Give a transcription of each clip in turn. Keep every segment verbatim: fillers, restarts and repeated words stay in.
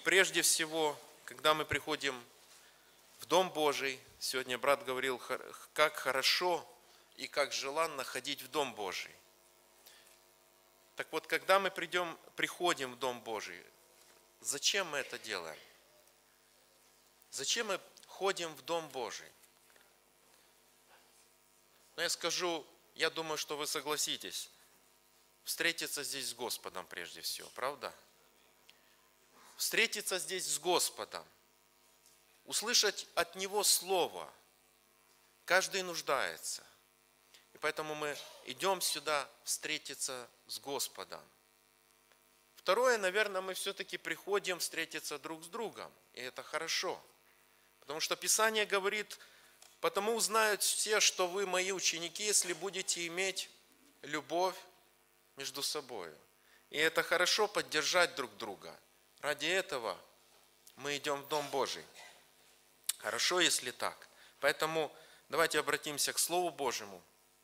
прежде всего, когда мы приходим в Дом Божий, сегодня брат говорил, как хорошо и как желанно ходить в Дом Божий. Так вот, когда мы придем, приходим в Дом Божий, зачем мы это делаем? Зачем мы ходим в Дом Божий? Но я скажу, я думаю, что вы согласитесь, встретиться здесь с Господом прежде всего, правда? Встретиться здесь с Господом, услышать от Него Слово. Каждый нуждается. И поэтому мы идем сюда встретиться с Господом. Второе, наверное, мы все-таки приходим встретиться друг с другом. И это хорошо. Потому что Писание говорит, потому узнают все, что вы мои ученики, если будете иметь любовь между собой. И это хорошо поддержать друг друга. Ради этого мы идем в Дом Божий. Хорошо, если так. Поэтому давайте обратимся к Слову Божьему.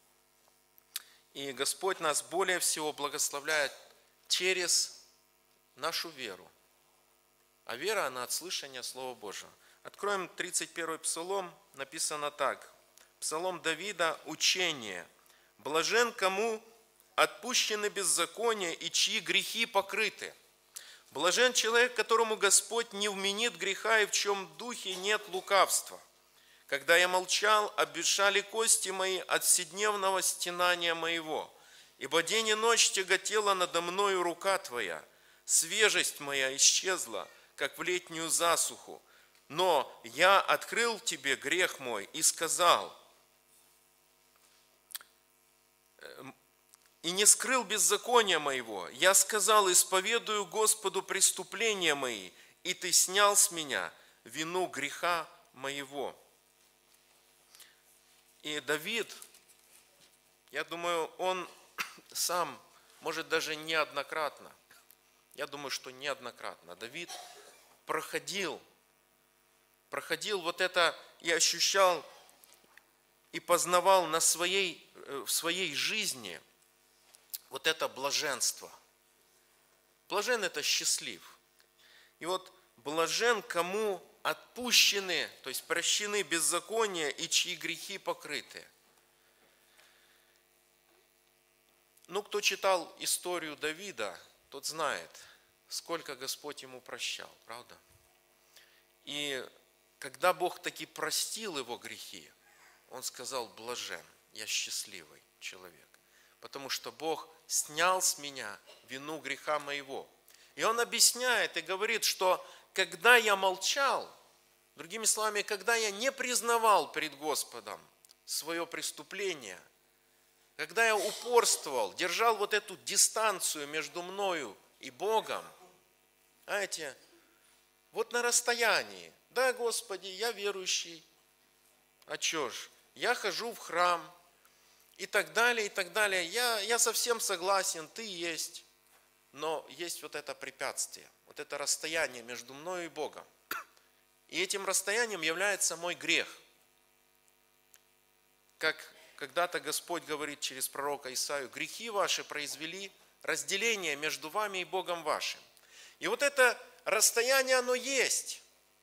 И Господь нас более всего благословляет через нашу веру. А вера, она от слышания Слова Божьего. Откроем тридцать первый Псалом, написано так. Псалом Давида, учение. Блажен, кому отпущены беззакония и чьи грехи покрыты. Блажен человек, которому Господь не вменит греха и в чем духе нет лукавства. Когда я молчал, обветшали кости мои от вседневного стенания моего. Ибо день и ночь тяготела надо мною рука Твоя. Свежесть моя исчезла, как в летнюю засуху. Но я открыл Тебе грех мой и сказал, и не скрыл беззакония моего. Я сказал, исповедую Господу преступления мои, и Ты снял с меня вину греха моего. И Давид, я думаю, он сам, может даже неоднократно, я думаю, что неоднократно, Давид проходил, проходил вот это и ощущал, и познавал на своей, в своей жизни вот это блаженство. Блажен – это счастлив. И вот блажен, кому отпущены, то есть прощены беззакония и чьи грехи покрыты. Ну, кто читал историю Давида, тот знает, сколько Господь ему прощал, правда? И когда Бог таки простил его грехи, он сказал, блажен, я счастливый человек, потому что Бог снял с меня вину греха моего. И он объясняет и говорит, что когда я молчал, другими словами, когда я не признавал пред Господом свое преступление, когда я упорствовал, держал вот эту дистанцию между мною и Богом, знаете, вот на расстоянии, да, Господи, я верующий, а чё ж, я хожу в храм, и так далее, и так далее. Я, я совсем согласен, ты есть, но есть вот это препятствие, вот это расстояние между мной и Богом. И этим расстоянием является мой грех. Как когда-то Господь говорит через пророка Исаию, грехи ваши произвели разделение между вами и Богом вашим. И вот это расстояние, оно есть.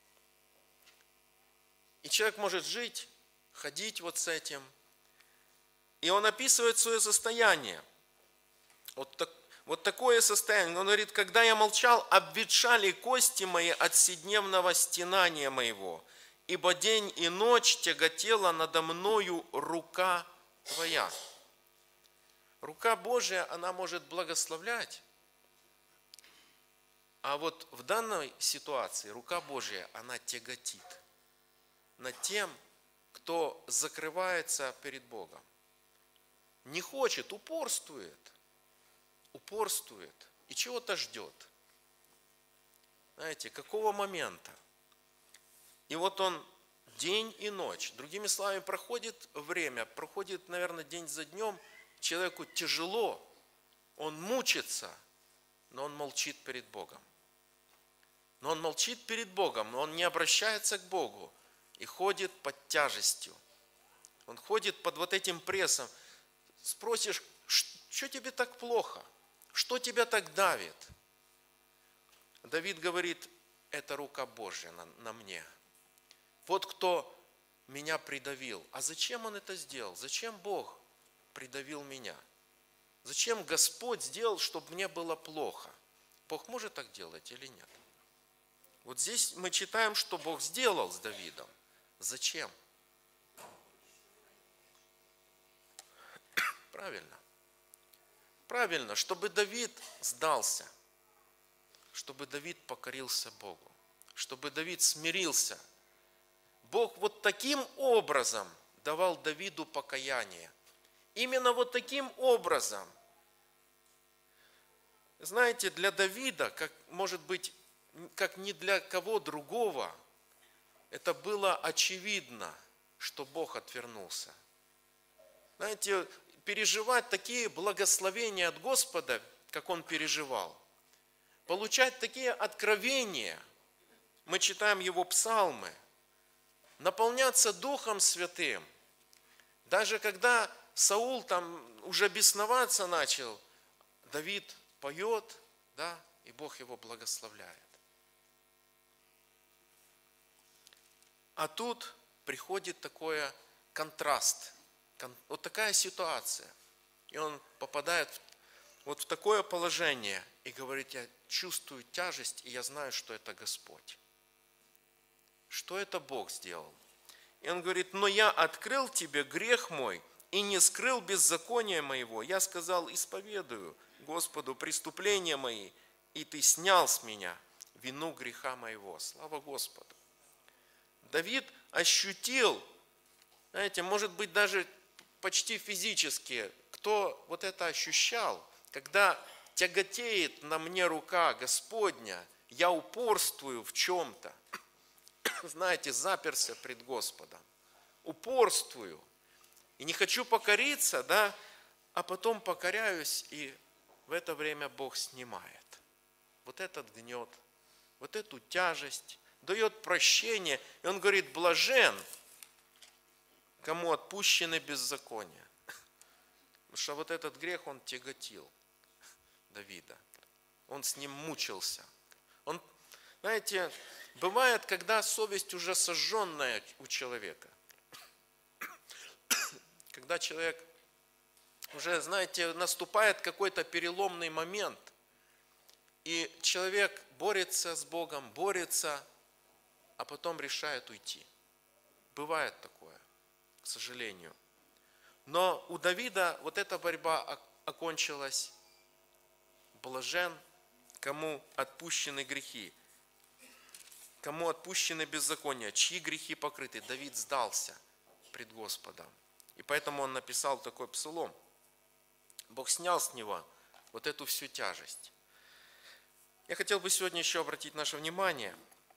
И человек может жить, ходить вот с этим. И он описывает свое состояние. Вот, так, вот такое состояние. Он говорит, когда я молчал, обветшали кости мои от вседневного стенания моего, ибо день и ночь тяготела надо мною рука Твоя. Рука Божия, она может благословлять. А вот в данной ситуации рука Божия, она тяготит над тем, кто закрывается перед Богом. Не хочет, упорствует, упорствует и чего-то ждет. Знаете, какого момента? И вот он день и ночь, другими словами, проходит время, проходит, наверное, день за днем, человеку тяжело, он мучится, но он молчит перед Богом. Но он молчит перед Богом, но он не обращается к Богу и ходит под тяжестью. Он ходит под вот этим прессом. Спросишь, что тебе так плохо? Что тебя так давит? Давид говорит, это рука Божья на, на мне. Вот кто меня придавил. А зачем Он это сделал? Зачем Бог придавил меня? Зачем Господь сделал, чтобы мне было плохо? Бог может так делать или нет? Вот здесь мы читаем, что Бог сделал с Давидом. Зачем? Правильно. Правильно, чтобы Давид сдался, чтобы Давид покорился Богу, чтобы Давид смирился. Бог вот таким образом давал Давиду покаяние. Именно вот таким образом. Знаете, для Давида, как может быть, как ни для кого другого, это было очевидно, что Бог отвернулся. Знаете, переживать такие благословения от Господа, как он переживал, получать такие откровения, мы читаем его псалмы, наполняться Духом Святым, даже когда Саул там уже бесноваться начал, Давид поет, да, и Бог его благословляет. А тут приходит такой контраст, вот такая ситуация. И он попадает вот в такое положение и говорит: я чувствую тяжесть, и я знаю, что это Господь. Что это Бог сделал? И он говорит: но я открыл тебе грех мой и не скрыл беззакония моего. Я сказал: исповедую Господу преступления мои, и ты снял с меня вину греха моего. Слава Господу! Давид ощутил, знаете, может быть, даже почти физически, кто вот это ощущал, когда тяготеет на мне рука Господня, я упорствую в чем-то, знаете, заперся пред Господом, упорствую, и не хочу покориться, да, а потом покоряюсь, и в это время Бог снимает вот этот гнет, вот эту тяжесть, дает прощение, и Он говорит: блажен, кому отпущены беззакония. Потому что вот этот грех, он тяготил Давида. Он с ним мучился. Он, знаете, бывает, когда совесть уже сожженная у человека. Когда человек уже, знаете, наступает какой-то переломный момент, и человек борется с Богом, борется, а потом решает уйти. Бывает такое, к сожалению. Но у Давида вот эта борьба окончилась: блажен, кому отпущены грехи, кому отпущены беззакония, чьи грехи покрыты. Давид сдался пред Господом. И поэтому он написал такой псалом. Бог снял с него вот эту всю тяжесть. Я хотел бы сегодня еще обратить наше внимание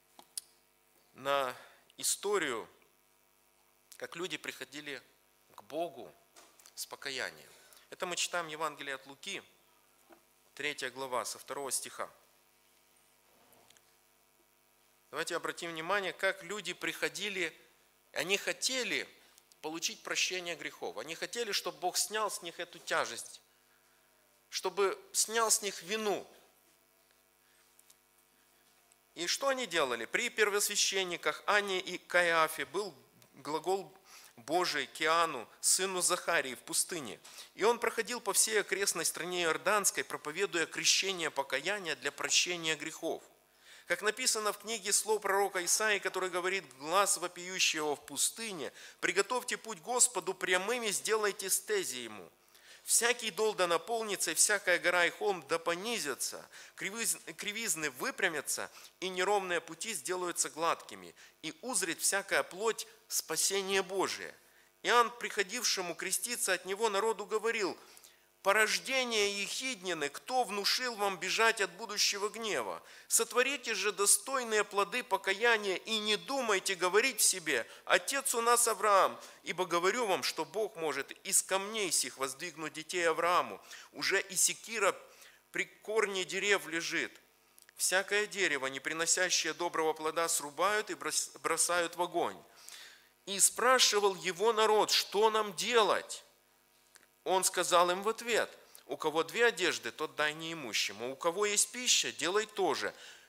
на историю, как люди приходили к Богу с покаянием. Это мы читаем Евангелие от Луки, третья глава, со второго стиха. Давайте обратим внимание, как люди приходили, они хотели получить прощение грехов. Они хотели, чтобы Бог снял с них эту тяжесть, чтобы снял с них вину. И что они делали? При первосвященниках Анне и Каиафе был глагол Божий к Иоанну, сыну Захарии, в пустыне. И он проходил по всей окрестной стране Иорданской, проповедуя крещение покаяния для прощения грехов. Как написано в книге слов пророка Исаии, который говорит: глас вопиющего в пустыне, приготовьте путь Господу прямым и сделайте стези ему. Всякий дол да наполнится, и всякая гора и холм да понизятся, кривизны выпрямятся, и неровные пути сделаются гладкими, и узрит всякая плоть спасение Божие. Иоанн, приходившему креститься от него народу, говорил: порождение ехиднины, кто внушил вам бежать от будущего гнева? Сотворите же достойные плоды покаяния и не думайте говорить в себе: отец у нас Авраам, ибо говорю вам, что Бог может из камней сих воздвигнуть детей Аврааму. Уже и секира при корне дерев лежит. Всякое дерево, не приносящее доброго плода, срубают и бросают в огонь. И спрашивал его народ: что нам делать? Он сказал им в ответ: у кого две одежды, тот дай неимущему, у кого есть пища, делай то же.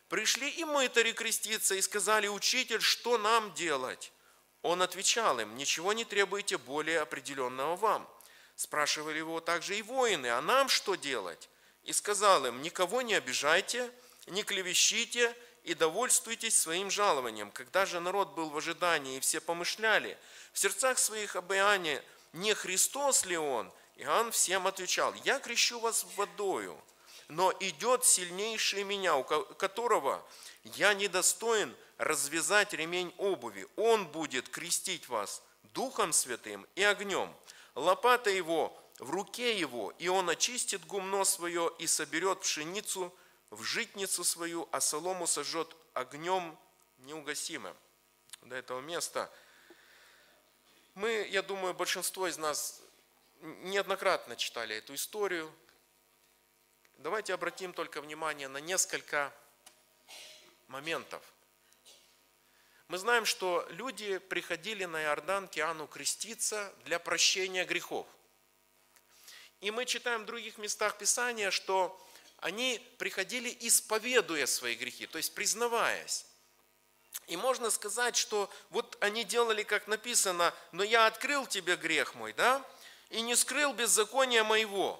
Пришли и мытари креститься и сказали: учитель, что нам делать? Он отвечал им: ничего не требуйте более определенного вам. Спрашивали его также и воины: а нам что делать? И сказал им: никого не обижайте, не клевещите и довольствуйтесь своим жалованием. Когда же народ был в ожидании, и все помышляли в сердцах своих об Иоанне, не Христос ли он? Иоанн всем отвечал: я крещу вас водою, но идет сильнейший меня, у которого я недостоин развязать ремень обуви. Он будет крестить вас Духом Святым и огнем. Лопата его в руке его, и он очистит гумно свое и соберет пшеницу в житницу свою, а солому сожжет огнем неугасимым. До этого места мы, я думаю, большинство из нас неоднократно читали эту историю. Давайте обратим только внимание на несколько моментов. Мы знаем, что люди приходили на Иордан к Иоанну креститься для прощения грехов. И мы читаем в других местах Писания, что они приходили, исповедуя свои грехи, то есть признаваясь. И можно сказать, что вот они делали, как написано: но я открыл тебе грех мой, да, и не скрыл беззакония моего.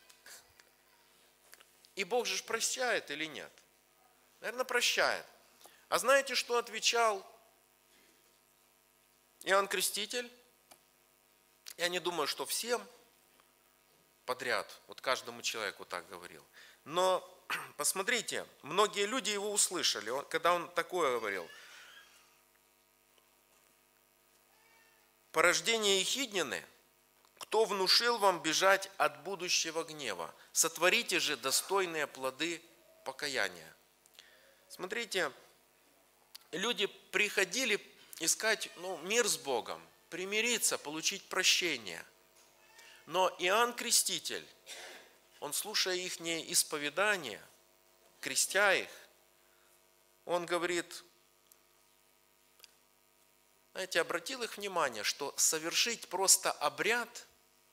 И Бог же прощает или нет? Наверное, прощает. А знаете, что отвечал Иоанн Креститель? Я не думаю, что всем подряд, вот каждому человеку так говорил. Но посмотрите, многие люди его услышали, когда он такое говорил. Порождение Ехиднины, кто внушил вам бежать от будущего гнева? Сотворите же достойные плоды покаяния. Смотрите, люди приходили искать ну, мир с Богом, примириться, получить прощение. Но Иоанн Креститель, он, слушая их исповедание, крестя их, он говорит, знаете, обратил их внимание, что совершить просто обряд,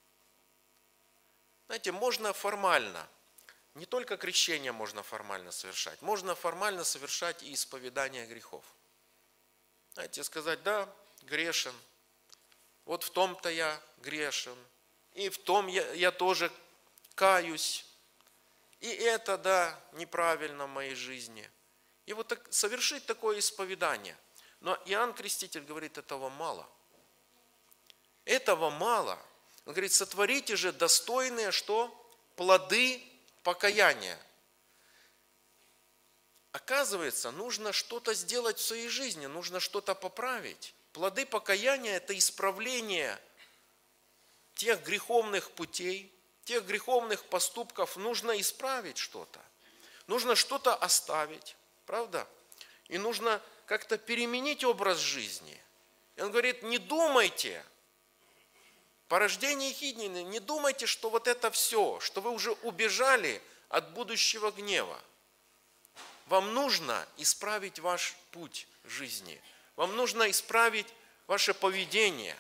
знаете, можно формально. Не только крещение можно формально совершать, можно формально совершать и исповедание грехов. Знаете, сказать: да, грешен, вот в том-то я грешен, и в том я, я тоже каюсь, и это, да, неправильно в моей жизни. И вот так, совершить такое исповедание. Но Иоанн Креститель говорит, этого мало. Этого мало. Он говорит, сотворите же достойные, что? Плоды покаяния. Оказывается, нужно что-то сделать в своей жизни, нужно что-то поправить. Плоды покаяния – это исправление тех греховных путей, тех греховных поступков. Нужно исправить что-то. Нужно что-то оставить, правда? И нужно как-то переменить образ жизни. И он говорит, не думайте, порождение Ехиднины, не думайте, что вот это все, что вы уже убежали от будущего гнева. Вам нужно исправить ваш путь жизни. Вам нужно исправить ваше поведение.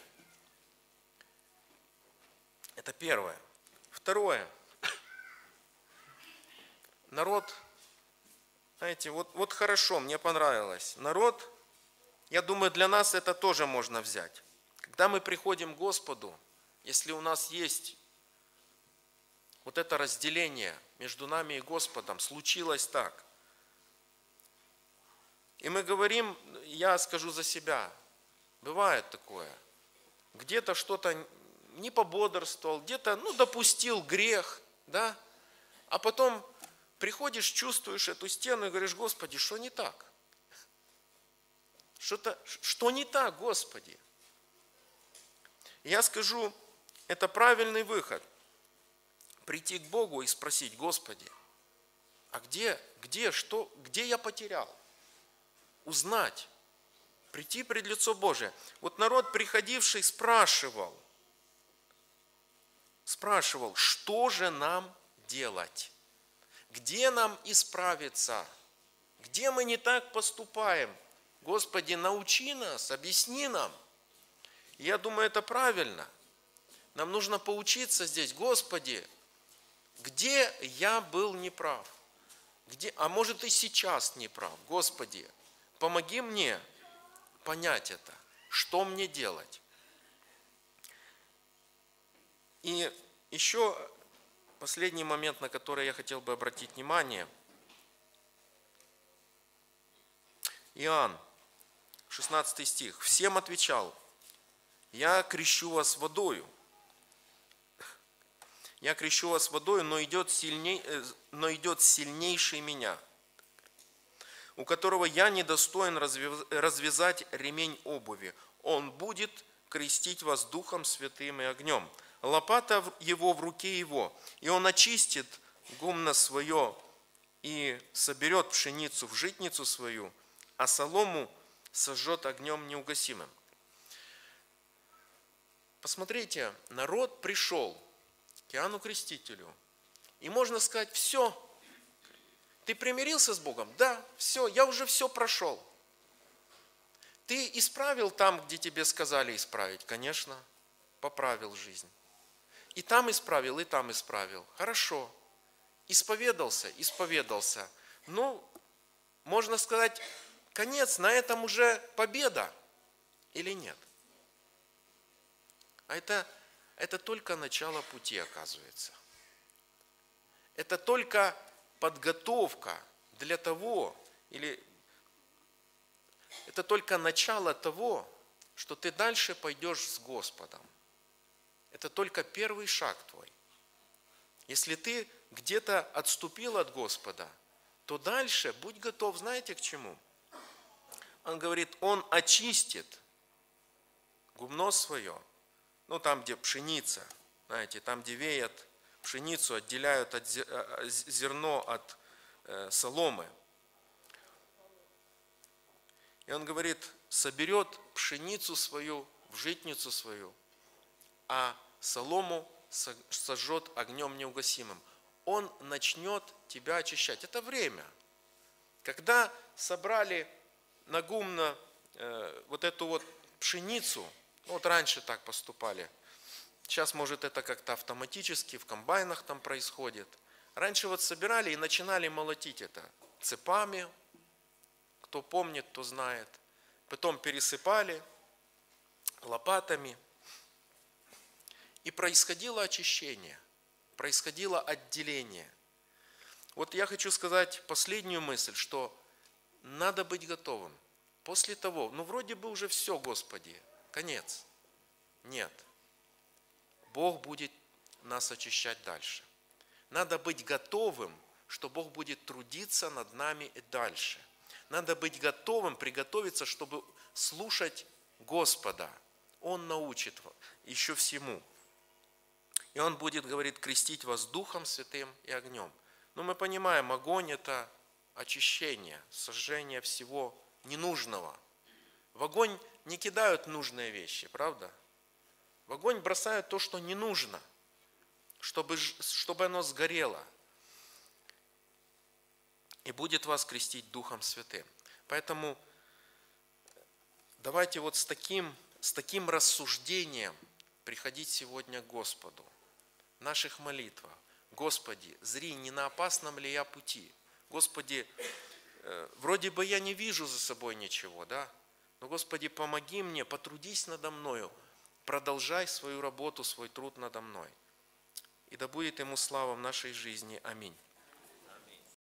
Это первое. Второе. Народ, знаете, вот, вот хорошо, мне понравилось. Народ, я думаю, для нас это тоже можно взять. Когда мы приходим к Господу, если у нас есть вот это разделение между нами и Господом, случилось так. И мы говорим, я скажу за себя, бывает такое, где-то что-то не пободрствовал, где-то, ну, допустил грех, да, а потом приходишь, чувствуешь эту стену и говоришь, Господи, что не так? Что-то, что не так, Господи? Я скажу, это правильный выход. Прийти к Богу и спросить, Господи, а где, где, что, где я потерял? Узнать, прийти пред лицо Божие. Вот народ, приходивший, спрашивал, спрашивал, что же нам делать? Где нам исправиться? Где мы не так поступаем? Господи, научи нас, объясни нам. Я думаю, это правильно. Нам нужно поучиться здесь, Господи, где я был неправ? Где, а может и сейчас не прав. Господи, помоги мне понять это. Что мне делать? И еще последний момент, на который я хотел бы обратить внимание. Иоанн, шестнадцатый стих. «Всем отвечал: я крещу вас водою. Я крещу вас водою, но идет, сильней, но идет сильнейший меня, у которого я недостоин развязать ремень обуви. Он будет крестить вас Духом Святым и огнем. Лопата его в руке его, и он очистит гумно свое и соберет пшеницу в житницу свою, а солому сожжет огнем неугасимым». Посмотрите, народ пришел к Иоанну Крестителю, и можно сказать: все, ты примирился с Богом? Да, все, я уже все прошел. Ты исправил там, где тебе сказали исправить? Конечно, поправил жизнь. И там исправил, и там исправил. Хорошо. Исповедался, исповедался. Ну, можно сказать, конец, на этом уже победа или нет? А это, это только начало пути, оказывается. Это только подготовка для того, или это только начало того, что ты дальше пойдешь с Господом. Это только первый шаг твой. Если ты где-то отступил от Господа, то дальше будь готов, знаете, к чему? Он говорит, Он очистит гумно свое, ну там, где пшеница, знаете, там, где веят пшеницу, отделяют от зерно от соломы. И он говорит, соберет пшеницу свою в житницу свою, а солому сожжет огнем неугасимым. Он начнет тебя очищать. Это время. Когда собрали на гумно э, вот эту вот пшеницу, вот раньше так поступали, сейчас, может, это как-то автоматически в комбайнах там происходит. Раньше вот собирали и начинали молотить это цепами, кто помнит, кто знает. Потом пересыпали лопатами. И происходило очищение, происходило отделение. Вот я хочу сказать последнюю мысль, что надо быть готовым. После того, ну вроде бы уже все, Господи, конец. Нет. Бог будет нас очищать дальше. Надо быть готовым, что Бог будет трудиться над нами и дальше. Надо быть готовым, приготовиться, чтобы слушать Господа. Он научит еще всему. И Он будет, говорит, крестить вас Духом Святым и огнем. Но мы понимаем, огонь – это очищение, сожжение всего ненужного. В огонь не кидают нужные вещи, правда? В огонь бросают то, что не нужно, чтобы, чтобы оно сгорело. И будет вас крестить Духом Святым. Поэтому давайте вот с таким, с таким рассуждением приходить сегодня к Господу. В наших молитвах. Господи, зри, не на опасном ли я пути? Господи, э, вроде бы я не вижу за собой ничего, да? Но, Господи, помоги мне, потрудись надо мною, продолжай свою работу, свой труд надо мной. И да будет Ему слава в нашей жизни. Аминь.